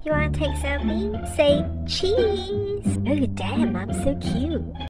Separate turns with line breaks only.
You wanna take selfie? Say cheese! Oh damn, I'm so cute.